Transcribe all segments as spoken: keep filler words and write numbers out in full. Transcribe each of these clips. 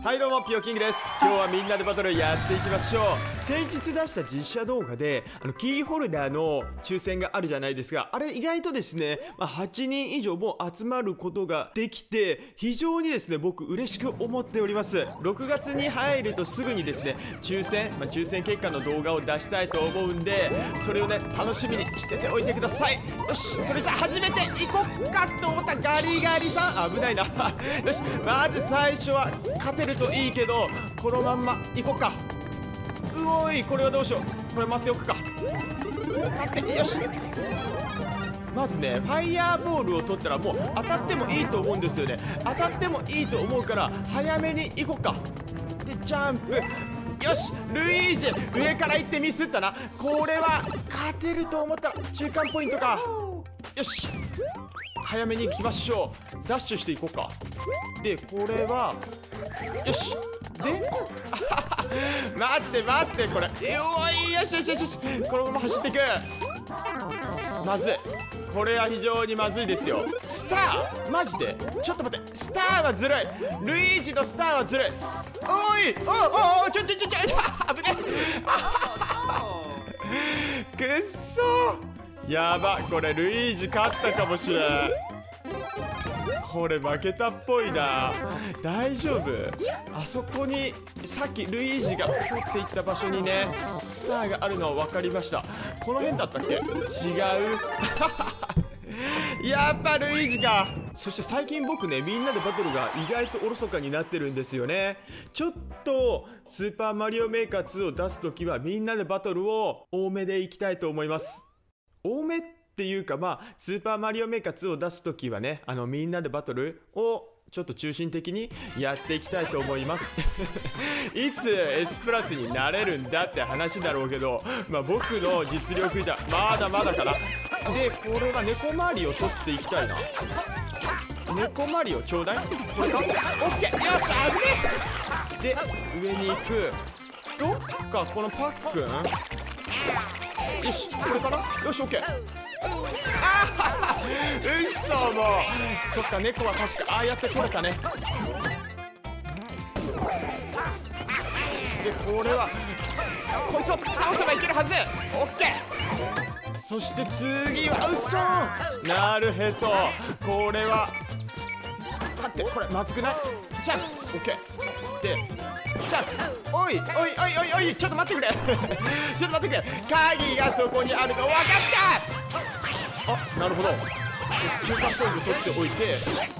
はいどうも、ピオキングです。今日はみんなでバトルやっていきましょう。先日出した実写動画であのキーホルダーの抽選があるじゃないですか。あれ意外とですね、まあ、はちにん以上も集まることができて非常にですね僕嬉しく思っております。ろくがつに入るとすぐにですね抽選、まあ、抽選結果の動画を出したいと思うんで、それをね楽しみにしてておいてください。よし、それじゃあ始めていこっかと思ったガリガリさん、危ないなよし、まず最初は勝てるといいけど、このまんま行こっか。うおい、これはどうしよう。これ待っておくか。待って、よし。まずねファイヤーボールを取ったらもう当たってもいいと思うんですよね。当たってもいいと思うから早めに行こっか。でジャンプ、よし、ルイージ上から行ってミスったな。これは勝てると思ったら中間ポイントか。よし、早めに行きましょう。ダッシュしていこうか。でこれはよし、で待って待って、これよい、よしよしよしよし、このまま走っていく。まずい、これは非常にまずいですよ。スターマジでちょっと待って、スターはずるい。ルイージのスターはずるい。おいおおお、ちょちょちょちょ、危ねえくっそー、やば、これルイージ勝ったかもしれん。これ負けたっぽいな。大丈夫？あそこにさっきルイージが取っていった場所にねスターがあるのは分かりました。この辺だったっけ？違うやっぱルイージか。そして最近僕ねみんなでバトルが意外とおろそかになってるんですよね。ちょっとスーパーマリオメーカーツーを出すときはみんなでバトルを多めでいきたいと思います。多めっていうか、まあスーパーマリオメーカーツーを出すときはね、あのみんなでバトルをちょっと中心的にやっていきたいと思いますいつ S プラスになれるんだって話だろうけど、まあ僕の実力じゃまだまだかな。でこれは猫マリオ取っていきたいな。猫マリオちょうだい。これか、オッケー、よし、あぶね。で上に行く。どっかこのパックン、よし、これかな。よし、オッケー。ああ、うっそ、もうそっか、猫は確かああやって取れたね。でこれはこいつを倒せばいけるはず。オッケー。そして次はうっそ、なるへそ。これは待って、これまずくない？じゃん、オッケー。でじゃん、おいおいおいおいおい、ちょっと待ってくれちょっと待ってくれ、鍵がそこにあるの分かった。あ、なるほど。中間ポイント取っておいて、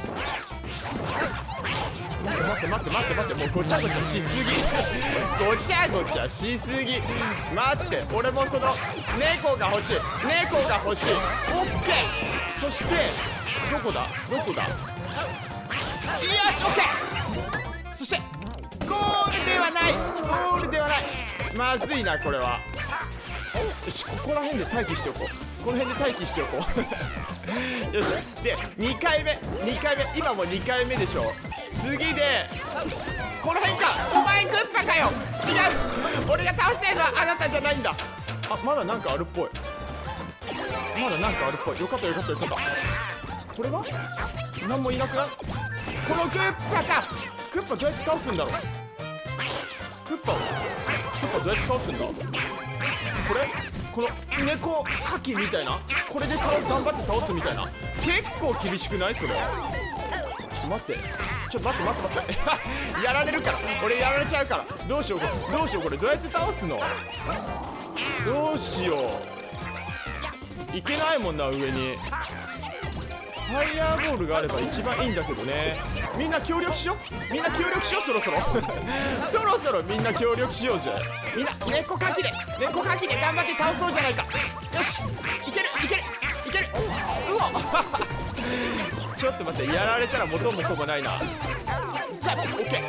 待って待って待って待って、もうごちゃごちゃしすぎごちゃごちゃしすぎ。待って、俺もその猫が欲しい、猫が欲しい。オッケー。そしてどこだどこだ、よし、オッケー。そしてゴールではない、ゴールではない。まずいな、これは。よし、ここら辺で待機しておこう。この辺で待機しておこうよし、でにかいめにかいめ、今もにかいめでしょ。次でこの辺か。お前グッパかよ。違う、俺が倒したいのはあなたじゃないんだ。あ、まだなんかあるっぽい。まだなんかあるっぽい。よかったよかったよかった。これは何もいなくない？このグッパか。グッパどうやって倒すんだろう。グッパをグッパどうやって倒すんだ。これこの猫かきみたいな、これで倒頑張って倒すみたいな。結構厳しくないそれ。ちょっと待ってちょっと待って待って待ってやられるから、俺やられちゃうから。どうしようこれ、どうしようこれ、どうやって倒すの。どうしよう、いけないもんな、上に。ファイヤーボールがあれば一番いいんだけどね。みんな協力しよう、みんな協力しよう、そろそろそろそろみんな協力しようぜ。みんな猫かきで猫かきで頑張って倒そうじゃないか。よし、いけるいけるいける。うおちょっと待って、やられたら元も子もないな。じゃあオッケー。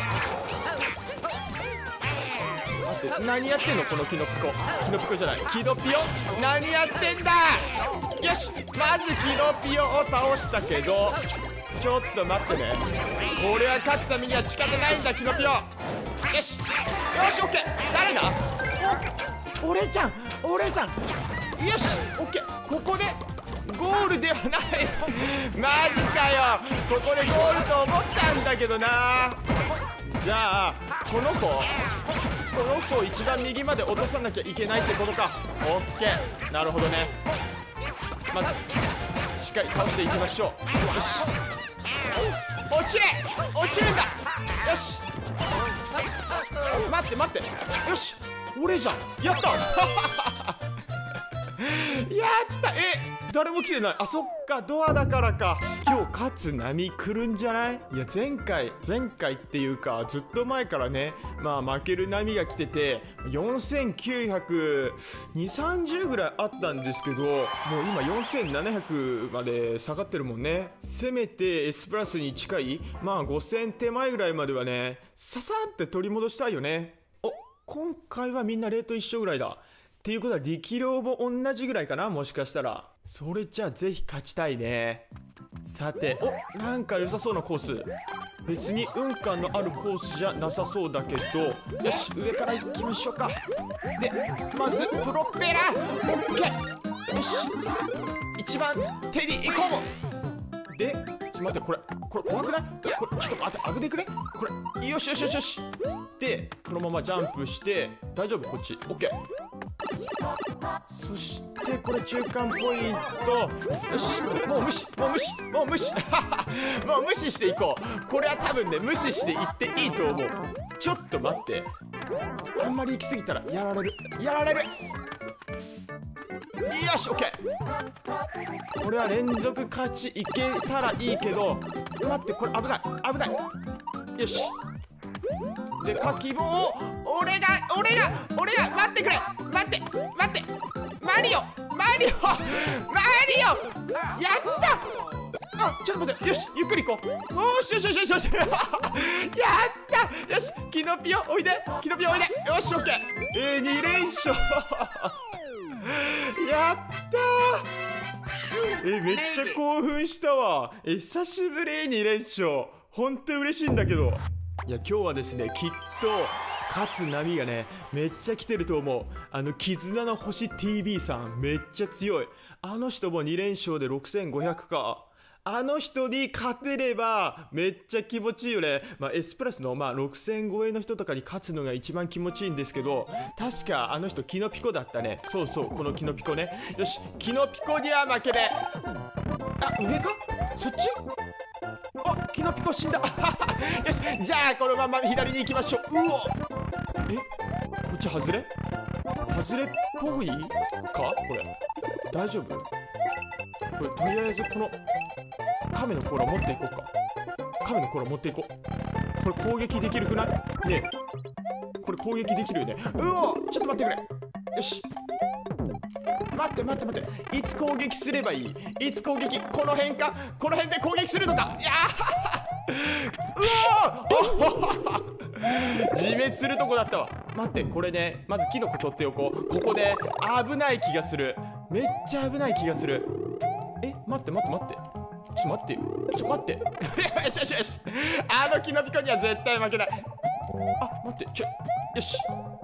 待って、何やってんのこのキノピコ。キノピコじゃない、キノピオ、何やってんだ。よし、まずキノピオを倒したけど、ちょっと待ってね、これは勝つためには仕方ないんだ、キノピオ。よしよし、オッケー。誰だ。お俺じゃん俺じゃん。よし、オッケー。ここでゴールではないマジかよ。ここでゴールと思ったんだけどな。 じゃあこの子この子を一番右まで落とさなきゃいけないってことか。オッケー、なるほどね。まずしっかり倒していきましょう。よし、落ちれ落ちるんだ。よし、待って待って、よし、俺じゃん、やったやった。え、誰も来てない。あ、そっか、ドアだからか。今日勝つ波来るんじゃない？いや、前回前回っていうかずっと前からね、まあ負ける波が来ててよんせんきゅうひゃくにじゅう、さんじゅうぐらいあったんですけど、もう今よんせんななひゃくまで下がってるもんね。せめて S プラスに近い、まあごせん手前ぐらいまではね、ささーって取り戻したいよね。お、今回はみんなレート一緒ぐらいだ。っていうことは力量も同じぐらいかな、もしかしたら。それじゃあぜひ勝ちたいね。さて、お、なんか良さそうなコース。別に運感のあるコースじゃなさそうだけど、よし、上から行きましょうか。で、まずプロペラ OK。 よし、一番手に行こう。で、ちょっと待って、これこれ怖くない？これちょっと待って、危ねくねこれ。よしよしよしよし。で、このままジャンプして大丈夫？こっち OK。そしてこれ中間ポイント。よし、もう無視もう無視もう無視もう無視していこう。これは多分ね、無視していっていいと思う。ちょっと待って、あんまり行き過ぎたらやられるやられる。よし OK。 これは連続勝ちいけたらいいけど、待って、これ危ない危ない。よし、で、かき棒を俺が俺が俺が待ってくれ、待って待って、マリオマリオマリオやった。あ、ちょっと待って、よし、ゆっくり行こう。よしよしよしよしよしやった。よし、キノピオおいで、キノピオおいで。よし OK。 えー、に連勝やったー。え、めっちゃ興奮したわ。え、久しぶりに連勝。ほんと嬉しいんだけど。いや、今日はですね、きっと勝つ波がね、めっちゃ来てると思う。あの絆の星 ティービー さんめっちゃ強い。あの人もに連勝でろくせんごひゃくか。あの人に勝てればめっちゃ気持ちいいよね。まあ S プラスのまあろくせん超えの人とかに勝つのが一番気持ちいいんですけど、確かあの人キノピコだったね。そうそう、このキノピコね。よし、キノピコには負けね。あ、上か？そっち？あ、キノピコ死んだよし、じゃあこのまま左に行きましょう。うお、え、こっち外れ外れっぽいかこれ。大丈夫？これとりあえずこの亀の甲羅持っていこうか。亀の甲羅持っていこう。これ攻撃できるくない？ねえ、これ攻撃できるよね。うお、ちょっと待ってくれ。よし、待って待って待って、いつ攻撃すればいい？いつ攻撃？この辺か？この辺で攻撃するのか？いやーうお自滅するとこだったわ。待って、これね、まずキノコ取っておこう。ここで危ない気がする。めっちゃ危ない気がする。え、待って待って待って、ちょっと待ってよ、ちょっと待ってよしよしよし、あのキノピコには絶対負けない。あ、待って、ちょ、よし。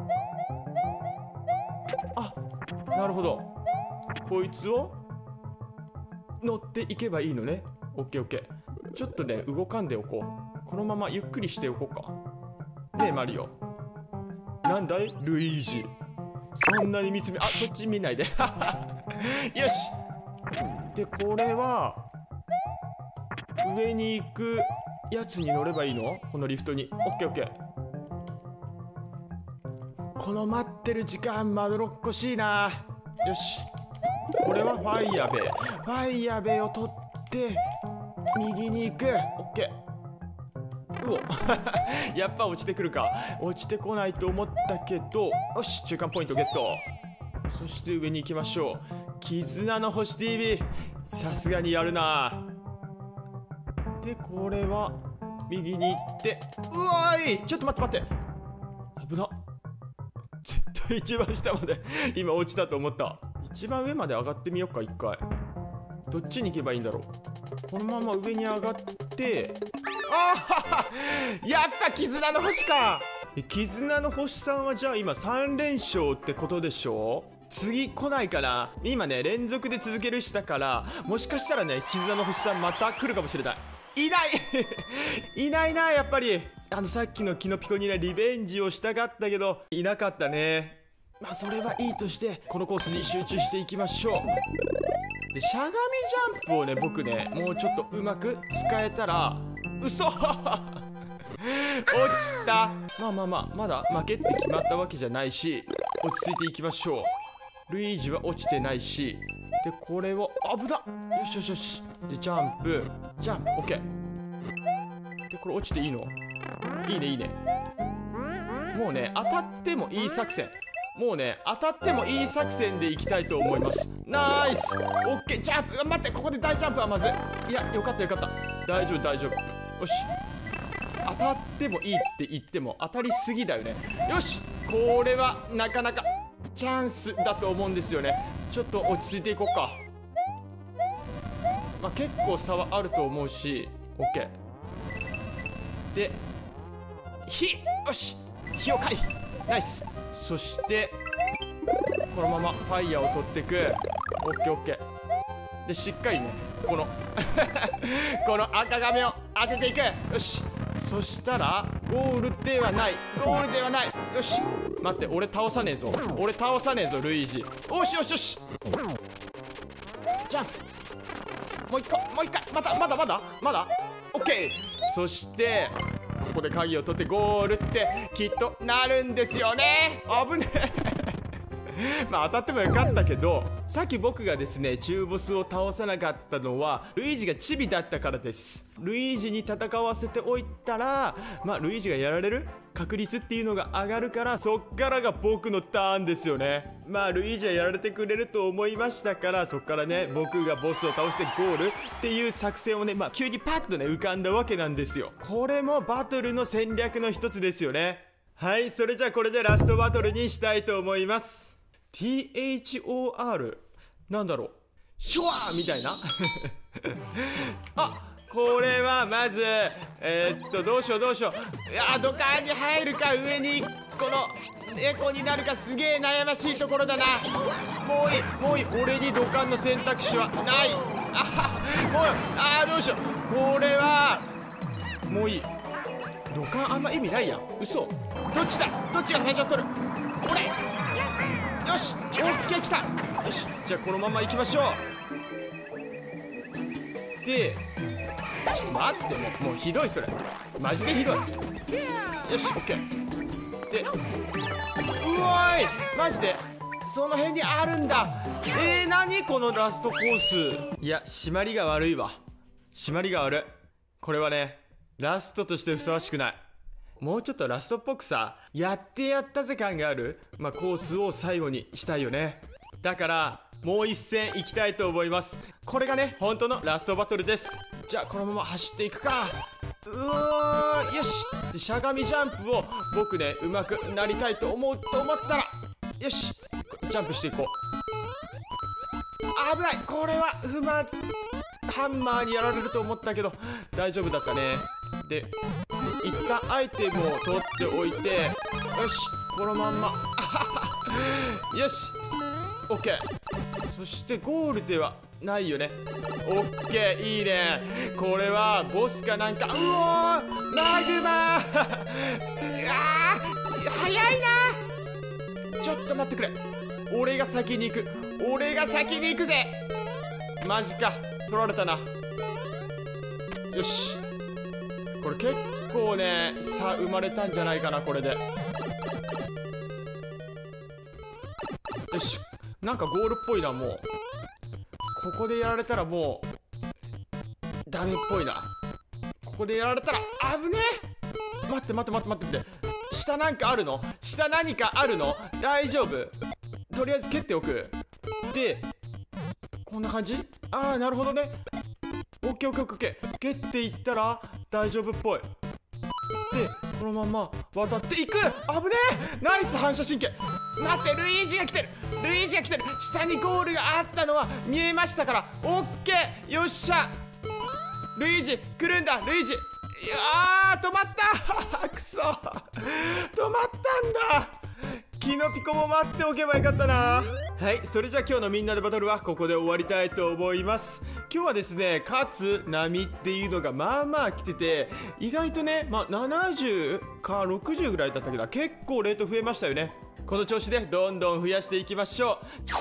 あ、なるほど、こいつを乗っていけばいいのね。オッケーオッケー。ちょっとね、動かんでおこう。このままゆっくりしておこうか。ねえマリオ、なんだいルイージ、そんなに見つめ、あ、そっち見ないでよし。で、これは上に行くやつに乗ればいいの？このリフトに。オッケーオッケー。この待ってる時間まどろっこしいな。よし、これはファイヤーベイ。ファイヤーベイを取って右に行く。オッケー。うおやっぱ落ちてくるか。落ちてこないと思ったけど、よし、中間ポイントゲット。そして上に行きましょう。絆の星 ティービー、 さすがにやるな。で、これは右に行って、うわーい、ちょっと待って待って、危な。絶対一番下まで今落ちたと思った。一番上まで上がってみようか。一回どっちに行けばいいんだろう。このまま上に上がって、ああやっぱ絆の星か。絆の星さんはじゃあ今さん連勝ってことでしょ。次来ないかな。今ね、連続で続けるしたから、もしかしたらね、絆の星さんまた来るかもしれない。いないいないな、やっぱり。 あのさっきのキノピコにねリベンジをしたかったけどいなかったね。まあそれはいいとしてこのコースに集中していきましょう。でしゃがみジャンプをね僕ねもうちょっとうまく使えたら。嘘落ちた。まあまあまあまだ負けって決まったわけじゃないし落ち着いていきましょう。ルイージは落ちてないし、でこれを危なっ。よしよしよし。でジャンプジャンプ OK でこれ落ちていいの？いいねいいね。もうね当たってもいい作戦、もうね当たってもいい作戦でいきたいと思います。ナイス OK ジャンプ。待って、ここで大ジャンプはまずい。いやよかったよかった、大丈夫大丈夫。よし、当たってもいいって言っても当たりすぎだよね。よし、これはなかなかチャンスだと思うんですよね。ちょっと落ち着いていこうか。まあ、結構差はあると思うし OK で火、よし火を回避、ナイス。そしてこのままファイヤーを取っていく。 OKOK でしっかりねこのこの赤髪を当てていく。よし、そしたらゴールではない、ゴールではない。よし待って、俺倒さねえぞ、俺倒さねえぞルイージ。よしよしよし、ジャンプもう一個もう一回、またまだまだまだ OK。 そしてここで鍵を取ってゴールってきっとなるんですよね。危ねえまあ当たってもよかったけど、さっき僕がですね中ボスを倒さなかったのはルイージがチビだったからです。ルイージに戦わせておいたらまあルイージがやられる確率っていうのが上がるから、そっからが僕のターンですよね。まあルイージはやられてくれると思いましたから、そっからね僕がボスを倒してゴールっていう作戦をねまあ急にパッとね浮かんだわけなんですよ。これもバトルの戦略の一つですよね。はい、それじゃあこれでラストバトルにしたいと思います。ティーエイチオーアール なんだろう、シュワーみたいなあ、これはまずえー、っとどうしようどうしよう。いや土管に入るか上にこの猫になるか、すげえ悩ましいところだな。もういいもういい、俺に土管の選択肢はない。あもうあーどうしよう、これはもういい。土管あんま意味ないやん。嘘、どっちだ、どっちが最初取る。俺よし、オッケー来た。よし、じゃあこのまま行きましょう。でちょっと待って、もうもうひどい、それマジでひどい。よしオッケーで、うおーいマジでその辺にあるんだ。えー、何このラストコース。いや締まりが悪いわ、締まりが悪い。これはねラストとしてふさわしくない。もうちょっとラストっぽくさ、やってやったぜ感がある、まあ、コースを最後にしたいよね。だからもう一戦行きたいと思います。これがね本当のラストバトルです。じゃあこのまま走っていくか。うわーよし、でしゃがみジャンプを僕ねうまくなりたいと思うと思ったら、よしジャンプしていこう。危ない、これは踏まハンマーにやられると思ったけど大丈夫だったね。で一旦アイテムを取っておいて、よしこのまんまよし OK。 そしてゴールではないよね。 OK いいね。これはボスかなんか。うおーマグマーあー早いな。ちょっと待ってくれ、俺が先に行く、俺が先に行くぜ。マジか、取られたな。よし、これ結構ね差生まれたんじゃないかなこれで。よし、なんかゴールっぽいな。もうここでやられたらもうダメっぽいな。ここでやられたら危ねえ。待って待って待って待って待って、下なんかあるの？下何かあるの？大丈夫？とりあえず蹴っておく。でこんな感じ。ああなるほどね。オッケーオッケーオッケー、蹴っていったら大丈夫っぽい。でこのまま渡っていく。危ねえ、ナイス反射神経。待って、ルイージが来てる、ルイージが来てる。下にゴールがあったのは見えましたから。オッケー、よっしゃ、ルイージ来るんだ。ルイージ、いやー止まったくそ止まったんだ。 キノピコも待っておけばよかったな。はい、それじゃあ今日のみんなでバトルはここで終わりたいと思います。今日はですね、勝波っていうのがまあまあ来てて、意外とね、まあ、ななじゅうかろくじゅうぐらいだったけど、結構レート増えましたよね。この調子でどんどん増やしていきましょ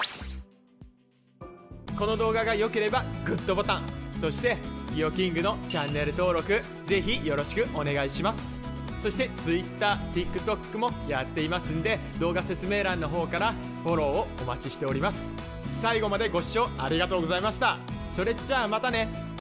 う。この動画が良ければグッドボタン、そしてイオキングのチャンネル登録ぜひよろしくお願いします。そして Twitter、TikTok もやっていますんで、動画説明欄の方からフォローをお待ちしております。最後までご視聴ありがとうございました。それじゃあまたね。